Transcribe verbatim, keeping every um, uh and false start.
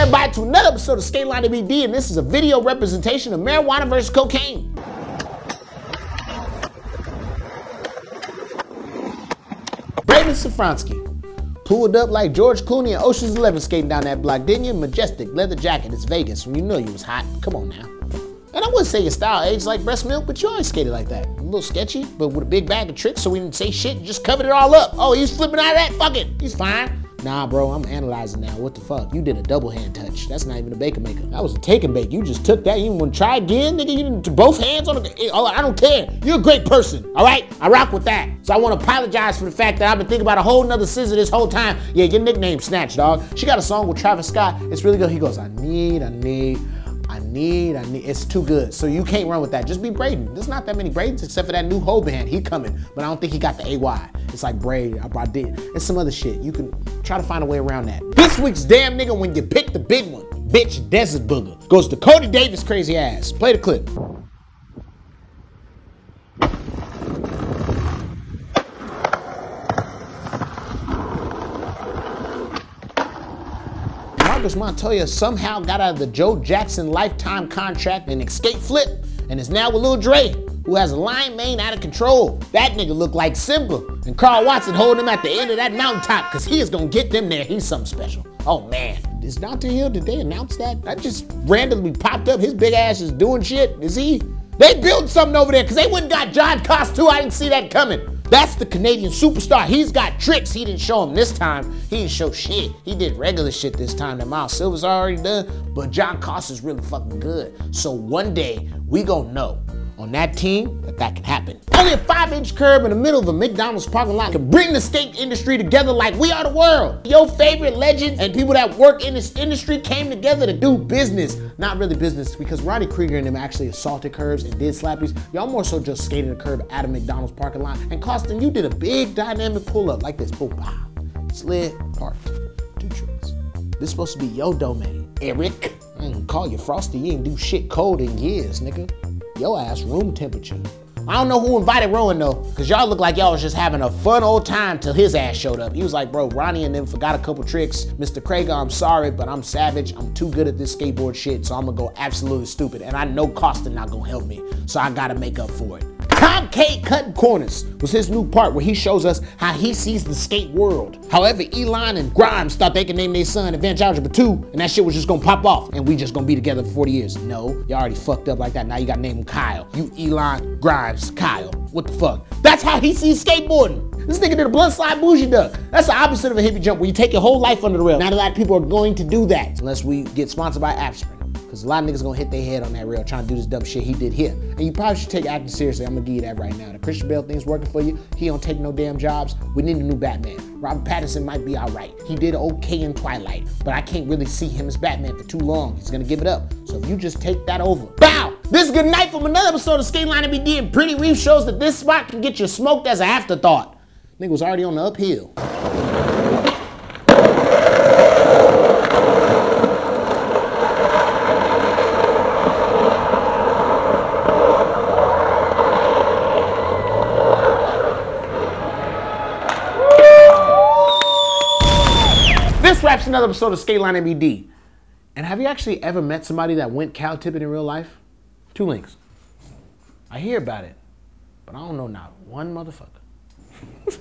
everybody to another episode of Skateline M B D, and this is a video representation of marijuana versus cocaine. Braden Safransky pulled up like George Clooney and Ocean's Eleven skating down that block, didn't you? Majestic, leather jacket, it's Vegas, when you know you was hot. Come on now. And I wouldn't say your style aged like breast milk, but you always skated like that. A little sketchy, but with a big bag of tricks so we didn't say shit, just covered it all up. Oh, he's flipping out of that? Fuck it, he's fine. Nah, bro, I'm analyzing now. What the fuck? You did a double hand touch. That's not even a baker maker. That was a take and bake. You just took that. You didn't want to try again, nigga? You didn't both hands on the. Oh, I don't care. You're a great person, all right? I rock with that. So I want to apologize for the fact that I've been thinking about a whole nother scissor this whole time. Yeah, your nickname Snatch, dog. She got a song with Travis Scott. It's really good. He goes, I need, I need. I need, I need, it's too good. So you can't run with that. Just be Braden. There's not that many Bradens except for that new whole band. He coming, but I don't think he got the A Y. It's like Braid, I did. It's some other shit. You can try to find a way around that. This week's damn nigga when you pick the big one, bitch Desert Booger, goes to Cody Davis crazy ass. Play the clip. Marcus Montoya somehow got out of the Joe Jackson lifetime contract and escape flip and is now with Lil Dre, who has a line mane out of control. That nigga look like Simba, and Carl Watson holding him at the end of that mountaintop because he is gonna get them there. He's something special. Oh man, is Dante Hill, did they announce that? That just randomly popped up. His big ass is doing shit. Is he? They built something over there because they wouldn't got John Cost too. I didn't see that coming. That's the Canadian superstar. He's got tricks he didn't show him this time. He didn't show shit. He did regular shit this time that Miles Silver's already done, but John Cost is really fucking good. So one day, we gonna know on that team that that can happen. Only a five inch curb in the middle of a McDonald's parking lot can bring the skate industry together like we are the world. Your favorite legends and people that work in this industry came together to do business. Not really business, because Ronnie Krieger and them actually assaulted curbs and did slappies. Y'all more so just skated a curb at a McDonald's parking lot. And Costin, you did a big dynamic pull up like this. Boom, pow. Slid, parked, two tricks. This is supposed to be your domain, Eric. I ain't gonna call you Frosty. You ain't do shit cold in years, nigga. Your ass room temperature. I don't know who invited Rowan though, because y'all look like y'all was just having a fun old time till his ass showed up. He was like, bro, Ronnie and them forgot a couple tricks. Mister Krieger, I'm sorry, but I'm savage. I'm too good at this skateboard shit, so I'm gonna go absolutely stupid. And I know Costin not gonna help me, so I gotta make up for it. Tom K Cutting Corners was his new part where he shows us how he sees the skate world. However, Elon and Grimes thought they could name their son Advanced Algebra two, and that shit was just gonna pop off, and we just gonna be together for forty years. No, y'all already fucked up like that. Now you gotta name him Kyle. You Elon, Grimes, Kyle. What the fuck? That's how he sees skateboarding. This nigga did a blunt slide bougie duck. That's the opposite of a hippie jump where you take your whole life under the rail. Not a lot of people are going to do that unless we get sponsored by Aspirin. Because a lot of niggas gonna hit their head on that rail trying to do this dumb shit he did here. And you probably should take acting seriously. I'm gonna give you that right now. The Christian Bale thing's working for you. He don't take no damn jobs. We need a new Batman. Robert Pattinson might be all right. He did okay in Twilight, but I can't really see him as Batman for too long. He's gonna give it up. So if you just take that over. Bow! This is good night from another episode of Skateline M B D, and Pretty Reef shows that this spot can get you smoked as an afterthought. Nigga was already on the uphill. This wraps another episode of Skateline M B D. And have you actually ever met somebody that went cow tipping in real life? Two links. I hear about it, but I don't know not one motherfucker.